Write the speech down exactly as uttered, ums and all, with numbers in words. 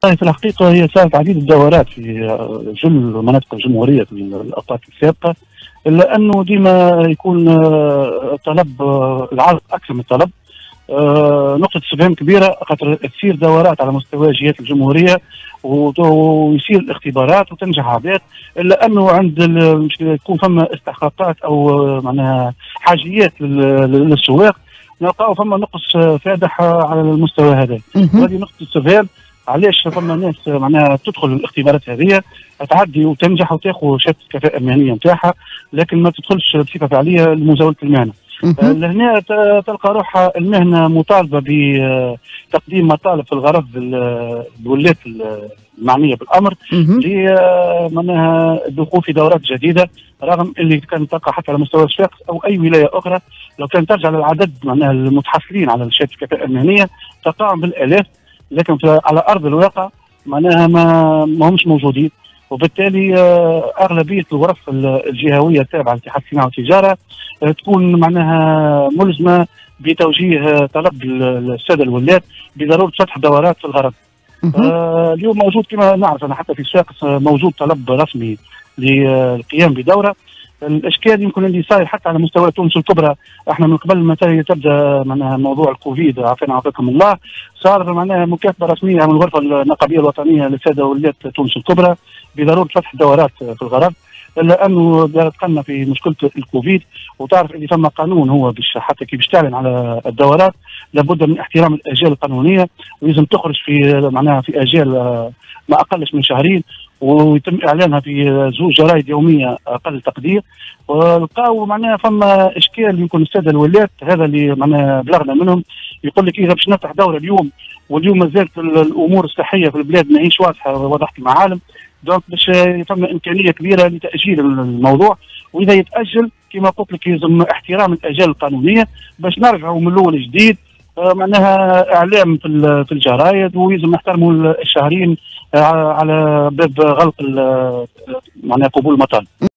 في الحقيقة هي صارت عديد الدورات في جل مناطق الجمهورية في الأوقات السابقة، إلا أنه ديما يكون طلب العرض أكثر من الطلب. نقطة استفهام كبيرة خاطر تصير دورات على مستوى جهات الجمهورية ويصير الاختبارات وتنجح عباد، إلا أنه عند يكون فما استحقاقات أو معناها حاجيات للسواق نلقاو فما نقص فادح على المستوى هذا. هذه نقطة استفهام. علاش فما ناس معناها تدخل الاختبارات هذه تعدي وتنجح وتاخذ شهاده الكفاءه المهنيه نتاعها، لكن ما تدخلش بصفه فعليه لمزاوله المهنه. لهنا تلقى روحها المهنه مطالبه بتقديم مطالب في الغرض الولايات المعنيه بالامر لمعناها الدخول في دورات جديده، رغم اللي كانت تلقى حتى على مستوى صفاقس او اي ولايه اخرى لو كان ترجع للعدد معناها المتحصلين على شهاده الكفاءه المهنيه تلقاهم بالالاف، لكن على ارض الواقع معناها ما, ما همش موجودين. وبالتالي اغلبيه الغرف الجهويه التابعه لاتحاد الصناعه والتجاره تكون معناها ملزمه بتوجيه طلب الساده الولاة بضروره فتح دورات في الغرض. آه اليوم موجود كما نعرف انا حتى في صفاقس موجود طلب رسمي للقيام بدوره. الاشكال يمكن اللي صاير حتى على مستوى تونس الكبرى، احنا من قبل ما تبدا معناها موضوع الكوفيد عافانا عافاكم الله صار معناها مكاتبه رسميه من الغرفه النقابيه الوطنيه للساده ولاة تونس الكبرى بضروره فتح دورات في الغرض، الا انه دخلنا في مشكله الكوفيد، وتعرف اللي ثم قانون هو باش حتى كي باش تعلن على الدورات لابد من احترام الاجال القانونيه، ولازم تخرج في معناها في اجال ما اقلش من شهرين، ويتم اعلانها في زوج جرائد يوميه اقل تقدير. ولقاو معناها فما اشكال يمكن الساده الولاة هذا اللي معناها بلغنا منهم، يقول لك اذا باش نفتح دوره اليوم واليوم ما زالت الامور الصحيه في البلاد ماهيش واضحه وضحت المعالم، دونك باش فما امكانيه كبيره لتاجيل الموضوع، واذا يتاجل كما قلت لك يلزم احترام الاجال القانونيه باش نرجعوا من الاول جديد معناها اعلام في الجرايد، ويلزم نحترموا الشهرين على باب غلق معناها قبول المطالب.